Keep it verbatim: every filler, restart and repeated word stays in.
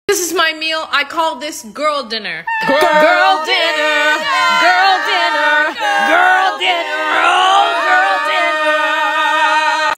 This is my meal. I call this girl dinner. Girl, girl dinner. Girl